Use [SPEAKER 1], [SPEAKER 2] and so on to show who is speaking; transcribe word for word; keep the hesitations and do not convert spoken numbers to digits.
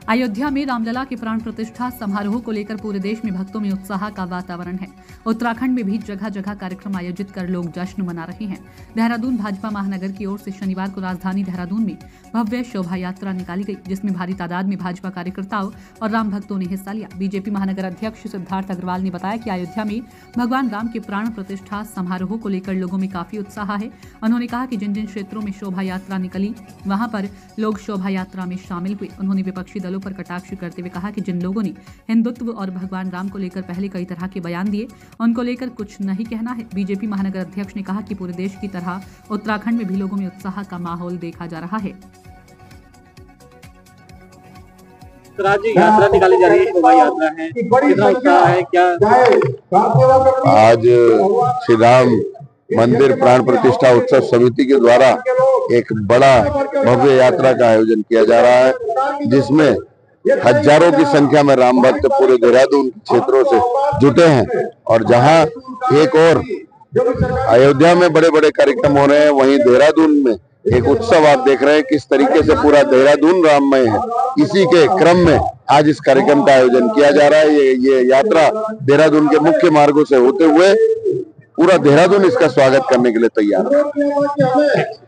[SPEAKER 1] अयोध्या में रामलला के प्राण प्रतिष्ठा समारोह को लेकर पूरे देश में भक्तों में उत्साह का वातावरण है। उत्तराखंड में भी जगह जगह कार्यक्रम आयोजित कर लोग जश्न मना रहे हैं। देहरादून भाजपा महानगर की ओर से शनिवार को राजधानी देहरादून में भव्य शोभा यात्रा निकाली गई, जिसमें भारी तादाद में भाजपा कार्यकर्ताओं और राम भक्तों ने हिस्सा लिया। बीजेपी महानगर अध्यक्ष सिद्धार्थ अग्रवाल ने बताया कि अयोध्या में भगवान राम के प्राण प्रतिष्ठा समारोह को लेकर लोगों में काफी उत्साह है। उन्होंने कहा कि जिन जिन क्षेत्रों में शोभा यात्रा निकली वहां पर लोग शोभा यात्रा में शामिल हुए। उन्होंने विपक्षी दलों पर कटाक्ष करते हुए कहा कि जिन लोगों ने हिंदुत्व और भगवान राम को लेकर पहले कई तरह के बयान दिए, उनको लेकर कुछ नहीं कहना है। बीजेपी महानगर अध्यक्ष ने कहा कि पूरे देश की तरह उत्तराखंड में भी लोगों में उत्साह का माहौल देखा जा रहा है।
[SPEAKER 2] राज्य यात्रा निकाली जा रही है, शोभा यात्रा है, कितना उत्साह है? क्या
[SPEAKER 3] आज श्री राम मंदिर प्राण प्रतिष्ठा उत्सव समिति के द्वारा एक बड़ा भव्य यात्रा का आयोजन किया जा रहा है, जिसमें हजारों की संख्या में राम भक्त पूरे देहरादून क्षेत्रों से जुटे हैं। और जहां एक और अयोध्या में बड़े बड़े कार्यक्रम हो रहे हैं, वहीं देहरादून में एक उत्सव आप देख रहे हैं किस तरीके से पूरा देहरादून राममय है। इसी के क्रम में आज इस कार्यक्रम का आयोजन किया जा रहा है। ये ये यात्रा देहरादून के मुख्य मार्गों से होते हुए पूरा देहरादून इसका स्वागत करने के लिए तैयार है।